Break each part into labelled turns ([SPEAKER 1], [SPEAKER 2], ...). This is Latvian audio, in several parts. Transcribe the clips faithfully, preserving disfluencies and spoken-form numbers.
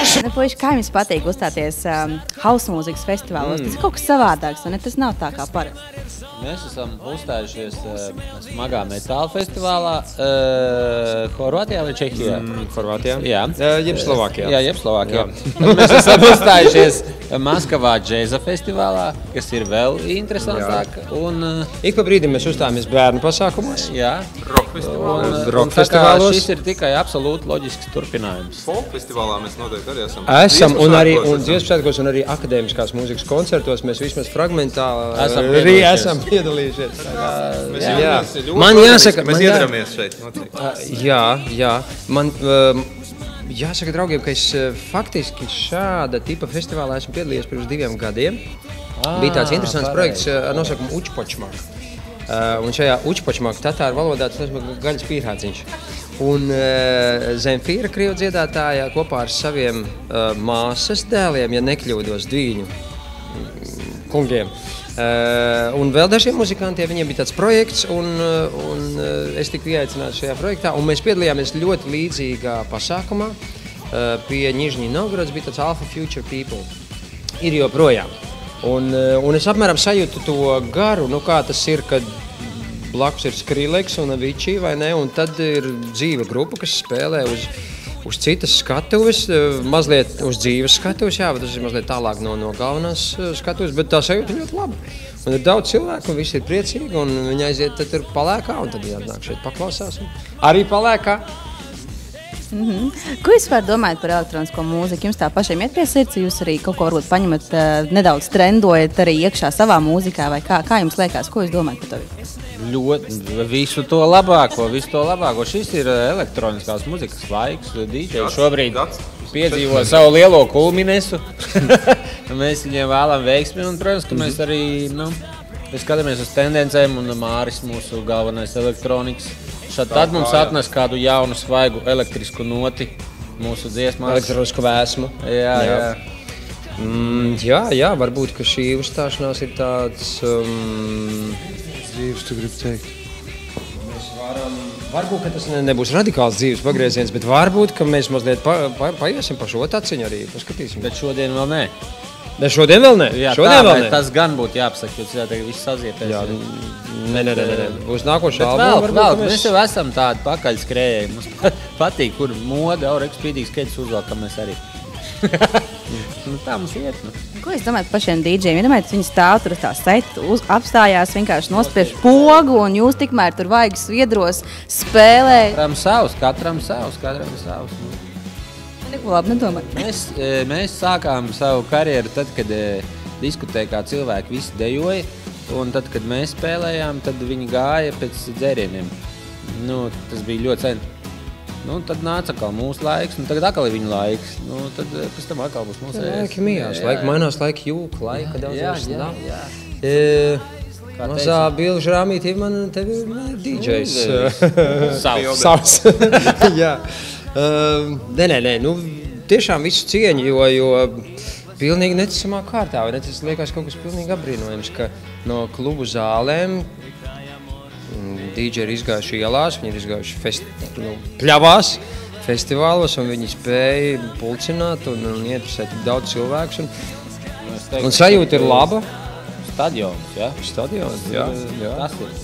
[SPEAKER 1] Ne, puiši, kā jums patīk uzstāties um, house mūzikas festivālos? Mm. Tas ir kaut kas savādāks, un ne, tas nav tā kā parasti.
[SPEAKER 2] Mēs esam uzstājušies uh, smagā metāla festivālā uh, Horvātijā vai Čehijā?
[SPEAKER 3] Mm, Horvātijā.
[SPEAKER 2] Jā.
[SPEAKER 3] Uh, jeb Slovākijā.
[SPEAKER 2] Jā, jeb Slovākijā. Mēs esam uzstājušies Maskavā džēza festivālā, kas ir vēl interesantāk. Un, uh,
[SPEAKER 3] Ik pa brīdim mēs uzstājamies bērnu pasākumos.
[SPEAKER 2] Jā.
[SPEAKER 4] Rock festivālos.
[SPEAKER 2] Un,
[SPEAKER 3] Rock
[SPEAKER 2] un tā kā
[SPEAKER 3] festivālos.
[SPEAKER 2] šis ir tikai absolūti loģisks turpinājums.
[SPEAKER 4] Folk festivālā mēs noteikti arī esam.
[SPEAKER 3] Esam, un arī un dziesmu un arī akadēmiskās mūzikas koncertos mēs vismaz fragmentāli
[SPEAKER 2] esam
[SPEAKER 3] arī esam piedalījušies.
[SPEAKER 4] Mēs
[SPEAKER 3] jā.
[SPEAKER 4] Jā.
[SPEAKER 3] Man jāsaka,
[SPEAKER 4] mēs
[SPEAKER 3] man jā...
[SPEAKER 4] iedaramies šeit. Noteikti.
[SPEAKER 3] Jā, jā. Man um, jāsaka draugiem, ka es faktiski šāda tipa festivālā esmu piedalījies pirms diviem gadiem. Ah, bija tāds interesants pareizi. Projekts ar nosaukumu Učpočmak. Uh, un šajā Učpočmak tatāru valodā tas nozīmē gaļas pīrādziņš. Un uh, Zemfīra, krievu dziedātāja, kopā ar saviem uh, māsas dēliem, ja nekļūdos, dviņu kungiem. Uh, un vēl dažiem muzikantiem viņiem bija tāds projekts, un, uh, un uh, es tiku ieaicināts šajā projektā, un mēs piedalījāmies ļoti līdzīgā pasākumā. Uh, pie Nižņī Novgorods bija tāds Alpha Future People. Ir joprojām. Un, uh, un es apmēram sajūtu to garu, nu kā tas ir, kad blakus ir Skrillex un Avicii, vai ne, un tad ir dzīva grupa, kas spēlē uz, uz citas skatuves, mazliet uz dzīves skatuves, jā, bet tas ir mazliet tālāk no, no galvenās skatuves, bet tā sajūta ļoti labi. Un ir daudz cilvēku, un visi ir priecīgi, un viņi aiziet tad tur palēkā, un tad jāatnāk šeit paklausās. Arī palēkā.
[SPEAKER 1] Mm-hmm. Ko jūs vispār domājat par elektronisko mūziku? Jums tā pašiem iet pie sirds, jūs arī kaut ko varbūt paņemat, uh, nedaudz trendojat arī iekšā savā mūzikā, vai kā, kā jums liekas, ko jūs domājat par to?
[SPEAKER 2] Ļoti, visu to labāko, visu to labāko. Šis ir elektroniskās mūzikas laiks, D J šobrīd piedzīvo savu lielo kulminesu. Mēs viņiem vēlam veiksmi, un, protams, ka mēs arī, nu, skatāmies uz tendencēm, un Māris, mūsu galvenais elektronikas, šad tad mums atnes kādu jaunu, svaigu elektrisku noti mūsu dziesmās.
[SPEAKER 3] Elektronisku vēsmu.
[SPEAKER 2] Jā, jā. jā.
[SPEAKER 3] Mm, jā, jā, varbūt, ka šī uzstāšanās ir tāds... Um, dzīves, tu gribi teikt. Mēs varam... Varbūt, ka tas ne, nebūs radikāls dzīves pagrieziens, bet varbūt, ka mēs mazliet pa, pa, paiesim pa šo taciņu arī, paskatīsim.
[SPEAKER 2] Bet šodien vēl nē.
[SPEAKER 3] Ne, šodien vēl ne?
[SPEAKER 2] Jā,
[SPEAKER 3] šodien
[SPEAKER 2] tā,
[SPEAKER 3] vēl ne?
[SPEAKER 2] Tas gan būtu jāapsaka, jo cilvēki viss sazietēs.
[SPEAKER 3] Jā, nē, nē, nē, nē. Būs nākošā
[SPEAKER 2] albuma.
[SPEAKER 3] Vēl,
[SPEAKER 2] vēl, mēs... mēs jau esam tādi pakaļskrējēji. Mums patīk, kur moda, aureks, spīdīgs skaidrs uzvalkam mēs arī. Nu, tā mums iet. Nu.
[SPEAKER 1] Ko jūs domājat par šiem dīdžiem? Ja domājat, viņi stāv tur tā set, uz, apstājās, vienkārši nospiež pogu, un jūs tikmēr tur vaigas sviedros spēlē.
[SPEAKER 2] Katram savs, katram savs, katram savs.
[SPEAKER 1] Neko labi nedomāt.
[SPEAKER 2] Mēs, mēs sākām savu karjeru tad, kad diskutēja, kā cilvēki visi dejoja, un tad, kad mēs spēlējām, tad viņi gāja pēc dzērieniem. Nu, tas bija ļoti sen. Nu, tad nāca atkal mūsu laiks, un tagad atkal ir viņa laiks. Nu, tad pēc tam atkal būs mūsu laiks.
[SPEAKER 3] Laiki mijās, laiki mainās, laiki jūka, laika daudz
[SPEAKER 2] jā,
[SPEAKER 3] vairs
[SPEAKER 2] jā,
[SPEAKER 3] nav.
[SPEAKER 2] jā.
[SPEAKER 3] E, mazā bilžu rāmītī man tevi ir D Js.
[SPEAKER 2] Savs.
[SPEAKER 3] Savs. Jā. Uh, nē, nē, nē, nu tiešām visu cieņu, jo, jo pilnīgi neticamā kārtā, vai ne? Tas liekas kaut kas pilnīgi apbrīnojams, ka no klubu zālēm D J ir izgājuši ielās, viņi ir izgājuši festi, nu, pļavās, festivālos, un viņi spēja pulcināt un, un interesēt daudz cilvēkus. Un, teiktu, un sajūta ir laba.
[SPEAKER 2] Stadions, jā?
[SPEAKER 3] Stadions, jā. jā.
[SPEAKER 2] Tas ir.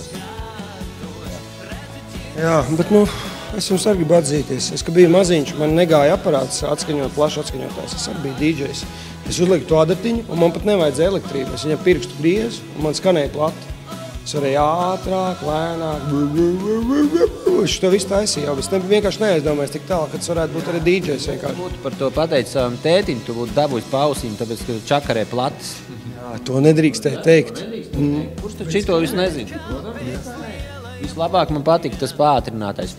[SPEAKER 5] Jā, bet nu, es jums arī gribu atzīties. Es, kad biju maziņš, man negāja aparāts atskaņot, plaši atskaņotājs. Es arī biju D Js. Es uzliku to adatiņu, un man pat nevajadzēja elektrību. Es viņam pirkstu griezu, un man skanēja plati. Es varēju ātrāk, lēnāk, es to visu taisīju jau, bet es vienkārši neaizdomājos tik tālu, ka tas varētu būt arī D Js vienkārši.
[SPEAKER 2] Būtu par to pateikt savam tētim, tu būtu dabūjis pausiņu, tāpēc, ka čakarē platis.
[SPEAKER 5] Jā, to nedrīkstēja teikt.
[SPEAKER 2] Mm. Kurš tad šito visu nezina? Vislabāk man patika tas pātrinātais.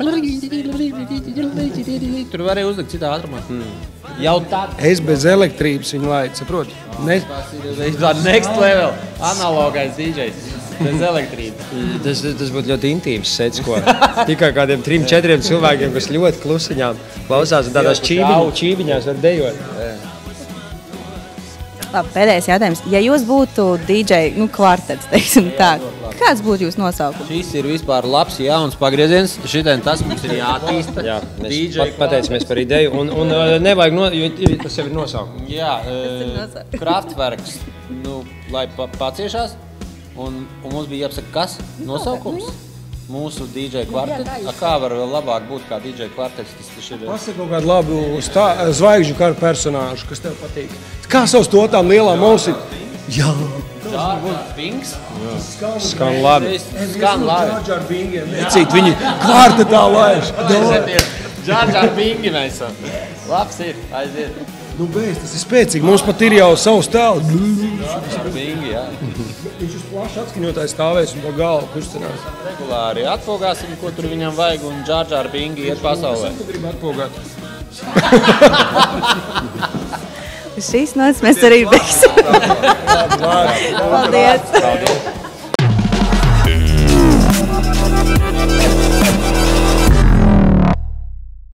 [SPEAKER 2] Tur varēja uzlikt citā ātrumā. Mm. Jau tad.
[SPEAKER 5] Es bez elektrības viņu laidu, saproti? Ne...
[SPEAKER 2] Tā next level, analogais D Js. Bez elektrības.
[SPEAKER 3] Tas, tas būtu ļoti intīms sets, ko tikai kādiem trim, četriem cilvēkiem, kas ļoti klusiņām klausās un tādās čībiņ, čībiņās var dejot.
[SPEAKER 1] Labi, pēdējais jautājums. Ja jūs būtu D J, nu, kvartets, teiksim tā, kāds būtu jūsu nosaukums?
[SPEAKER 2] Šis ir vispār labs, jauns pagrieziens. Šitien tas mums ir jātīsta.
[SPEAKER 3] Jā, mēs pat, pateicamies par ideju. Un, un nevajag, no, jo tas jau ir nosaukums.
[SPEAKER 2] Jā, uh, Kraftwerks, nu, lai pa, paciešās. Un, un mums bija jāpasaka, kas nosaukums? Mūsu D J kvartets. A, kā var vēl labāk būt kā D J kvartets? Tas, tas ir...
[SPEAKER 5] Pasaka kaut kādu labu stā, zvaigžņu karu personāžu, kas tev patīk. Kā savs to tām lielām ausīm? Jā.
[SPEAKER 2] Džārģārs Bings.
[SPEAKER 3] Skan labi.
[SPEAKER 2] Skan labi.
[SPEAKER 5] Džārģārs Bingiem. Necīt, viņi kvartetā laiž.
[SPEAKER 2] Džārģārs Bingi mēs esam. Labs ir, aiziet.
[SPEAKER 5] Nu, beidz, tas ir spēcīgi. Mums pat ir jau savs tēls.
[SPEAKER 2] Džārģārs Bingi, jā.
[SPEAKER 5] Viņš uz plašu atskaņotājs stāvēs un pa galvu kustinās.
[SPEAKER 2] Regulāri atpogāsim, ko tur viņam vajag, un Džārģārs Bingi iet pasaulē.
[SPEAKER 5] Tu gribi atpogāt.
[SPEAKER 1] Šīs nots mēs arī beigsim. Paldies!
[SPEAKER 2] Paldies!